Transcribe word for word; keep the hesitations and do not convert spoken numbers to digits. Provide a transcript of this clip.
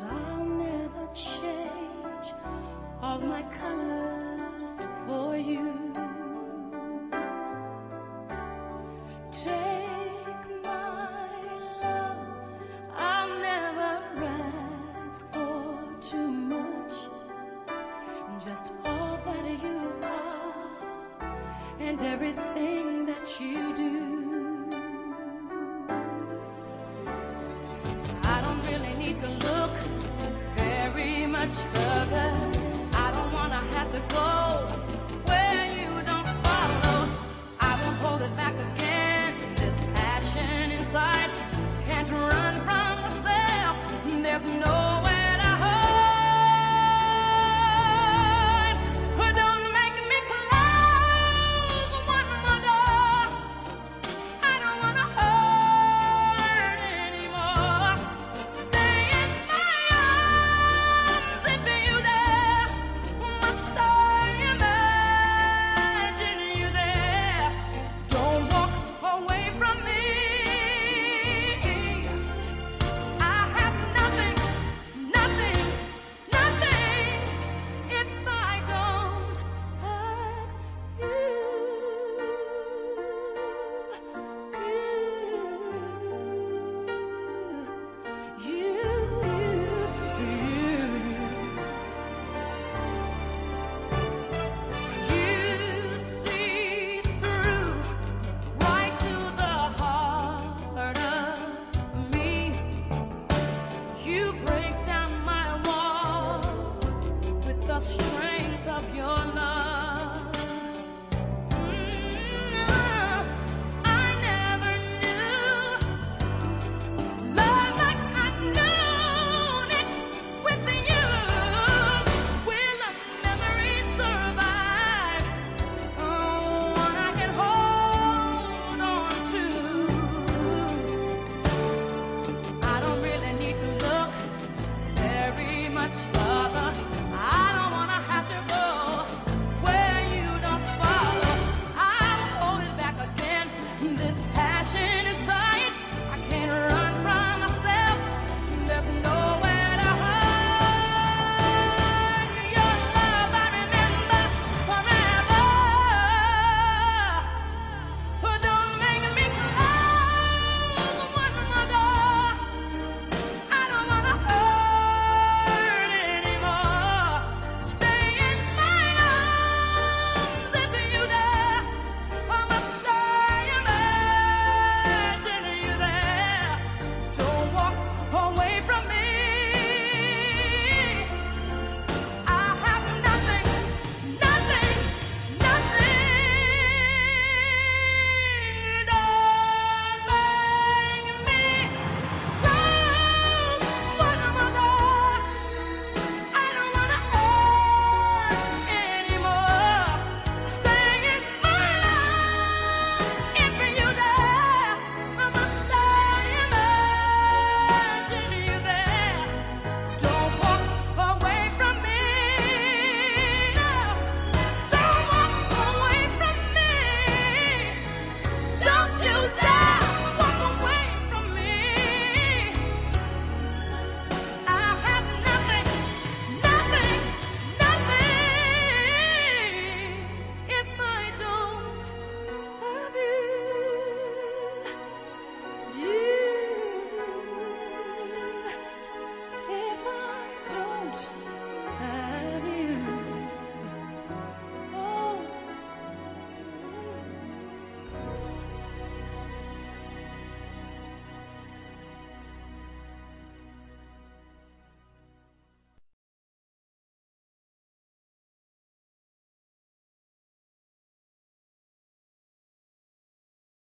I'll never change all my colors for you. Take my love, I'll never ask for too much. Just all that you are and everything that you do. I don't really need to look very much further. I don't wanna have to go where you don't follow. I won't hold it back again. This passion inside can't run from myself. There's nowhere to hide. But don't make me close one more door. I don't wanna hurt anymore. Stay in my arms if you dare. Must I imagine you there? Don't walk away from me. I have nothing, nothing, nothing if I don't have you. You, you, you, you see through right to the heart of me. You break down my walls with the strength